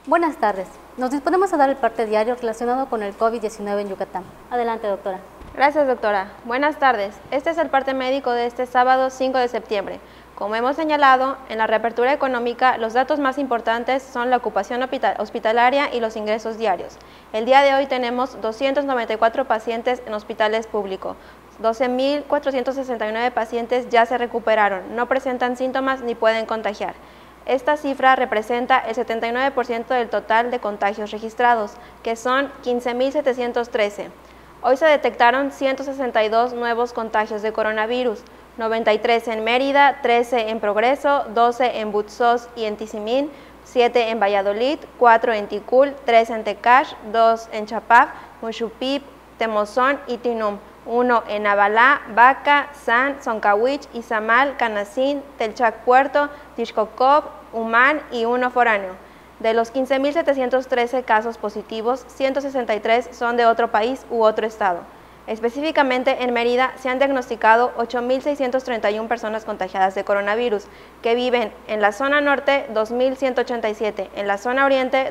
Buenas tardes. Nos disponemos a dar el parte diario relacionado con el COVID-19 en Yucatán. Adelante, doctora. Gracias, doctora. Buenas tardes. Este es el parte médico de este sábado 5 de septiembre. Como hemos señalado, en la reapertura económica los datos más importantes son la ocupación hospitalaria y los ingresos diarios. El día de hoy tenemos 294 pacientes en hospitales públicos. 12.469 pacientes ya se recuperaron, no presentan síntomas ni pueden contagiar. Esta cifra representa el 79% del total de contagios registrados, que son 15.713. Hoy se detectaron 162 nuevos contagios de coronavirus, 93 en Mérida, 13 en Progreso, 12 en Butzós y en Tizimín, 7 en Valladolid, 4 en Ticul, 3 en Tecash, 2 en Chapaj, Muxupip, Temozón y Tinum, 1 en Abalá, Baca, San, Soncahuich, Izamal, Canacín, Telchac Puerto, Tixcocop, Humán y 1 foráneo. De los 15.713 casos positivos, 163 son de otro país u otro estado. Específicamente en Mérida se han diagnosticado 8.631 personas contagiadas de coronavirus, que viven en la zona norte 2.187, en la zona oriente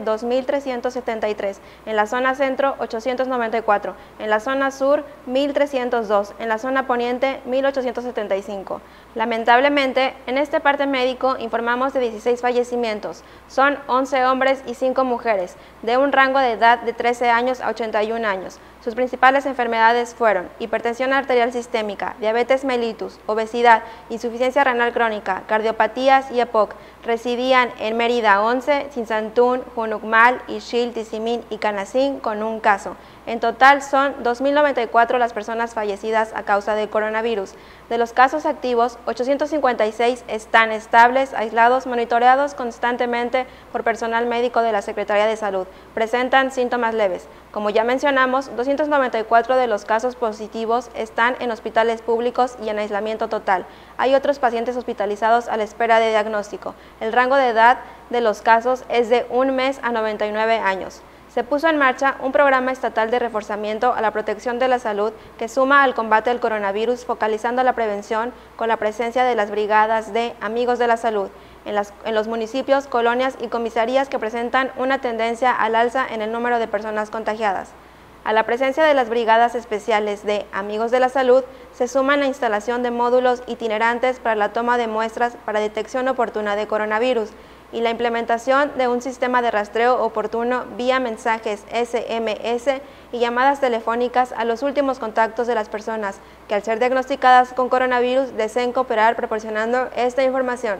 2.373, en la zona centro 894, en la zona sur 1.302, en la zona poniente 1.875. Lamentablemente, en este parte médico informamos de 16 fallecimientos, son 11 hombres y 5 mujeres, de un rango de edad de 13 años a 81 años. Sus principales enfermedades fueron hipertensión arterial sistémica, diabetes mellitus, obesidad, insuficiencia renal crónica, cardiopatías y EPOC. Residían en Mérida 11, Cinzantún, Junucmal, Ixil, Tizimín y Canacín con un caso. En total son 2.094 las personas fallecidas a causa del coronavirus. De los casos activos, 856 están estables, aislados, monitoreados constantemente por personal médico de la Secretaría de Salud. Presentan síntomas leves. Como ya mencionamos, 294 de los casos positivos están en hospitales públicos y en aislamiento total. Hay otros pacientes hospitalizados a la espera de diagnóstico. El rango de edad de los casos es de 1 mes a 99 años. Se puso en marcha un programa estatal de reforzamiento a la protección de la salud que suma al combate al coronavirus, focalizando la prevención con la presencia de las brigadas de Amigos de la Salud en los municipios, colonias y comisarías que presentan una tendencia al alza en el número de personas contagiadas. A la presencia de las brigadas especiales de Amigos de la Salud se suma la instalación de módulos itinerantes para la toma de muestras para detección oportuna de coronavirus y la implementación de un sistema de rastreo oportuno vía mensajes SMS y llamadas telefónicas a los últimos contactos de las personas que al ser diagnosticadas con coronavirus deseen cooperar proporcionando esta información.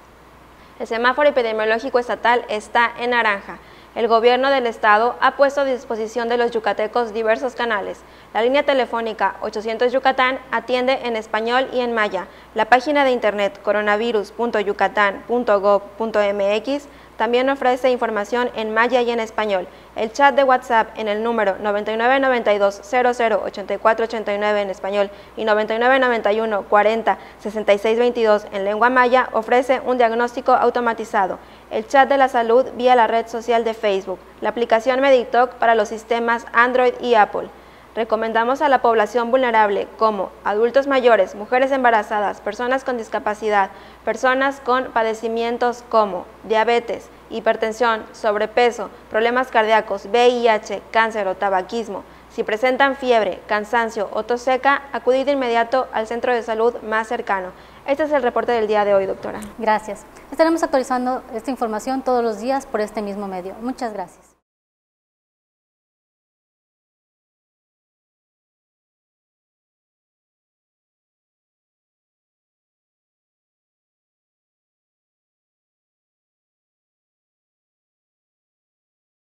El semáforo epidemiológico estatal está en naranja. El gobierno del estado ha puesto a disposición de los yucatecos diversos canales. La línea telefónica 800 Yucatán atiende en español y en maya. La página de internet coronavirus.yucatán.gov.mx también ofrece información en maya y en español. El chat de WhatsApp en el número 9992008489 en español y 9991406622 en lengua maya ofrece un diagnóstico automatizado. El chat de la salud vía la red social de Facebook, la aplicación Meditoc para los sistemas Android y Apple. Recomendamos a la población vulnerable como adultos mayores, mujeres embarazadas, personas con discapacidad, personas con padecimientos como diabetes, hipertensión, sobrepeso, problemas cardíacos, VIH, cáncer o tabaquismo. Si presentan fiebre, cansancio o tos seca, acudir de inmediato al centro de salud más cercano. Este es el reporte del día de hoy, doctora. Gracias. Estaremos actualizando esta información todos los días por este mismo medio. Muchas gracias.